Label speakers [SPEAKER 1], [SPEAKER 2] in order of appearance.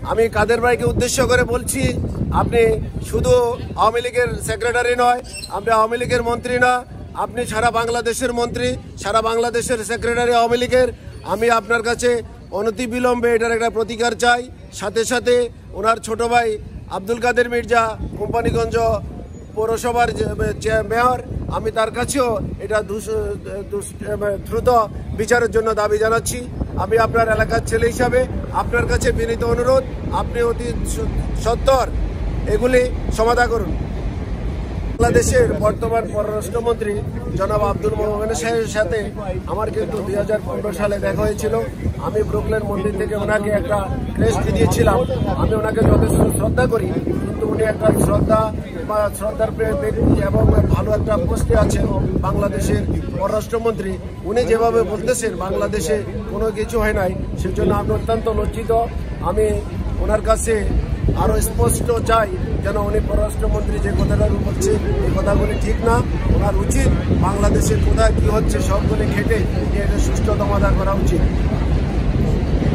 [SPEAKER 1] আমি কাদের ভাইকে উদ্দেশ্য করে বলছি, আপনি শুধু আওয়ামী লীগের সেক্রেটারি নয়, আপনি আওয়ামী লীগের মন্ত্রী না, আপনি সারা বাংলাদেশের মন্ত্রী, সারা বাংলাদেশের সেক্রেটারি আওয়ামী লীগের। আমি আপনার কাছে অনতিবিলম্বে এটার একটা প্রতিকার চাই। সাথে সাথে ওনার ছোট ভাই আব্দুল কাদের মির্জা কোম্পানিগঞ্জ পৌরসভার মেয়র, আমি তার কাছেও এটা দ্রুত বিচারের জন্য দাবি জানাচ্ছি। আমি আপনার এলাকার ছেলে হিসাবে আপনার কাছে বিনীত অনুরোধ, আপনি অতি সত্বর এগুলি সমাধান করুন। বাংলাদেশের বর্তমান পররাষ্ট্রমন্ত্রী জনাব আব্দুল মোমেন সাহেবের সাথে আমার কিন্তু 2015 সালে দেখা হয়েছিল। আমি ব্রুকলেন মন্দির থেকে ওনাকে একটা ক্রেস্ট দিয়েছিলাম। আমি ওনাকে যথেষ্ট শ্রদ্ধা করি, কিন্তু উনি একটা শ্রদ্ধার ব্যক্তি এবং ভালো একটা পোস্টে আছেন বাংলাদেশের পররাষ্ট্রমন্ত্রী। উনি যেভাবে বলতেছেন বাংলাদেশে কোনো কিছু হয় নাই, সেজন্য আমি অত্যন্ত লজ্জিত। আমি ওনার কাছে আরো স্পষ্ট চাই যেন উনি পররাষ্ট্রমন্ত্রী যে কথাটা বলছে এই কথাগুলি ঠিক না। ওনার উচিত বাংলাদেশে কোথায় কি হচ্ছে সবগুলি ঘেটে এটা সুষ্ঠু সমাধান করা উচিত।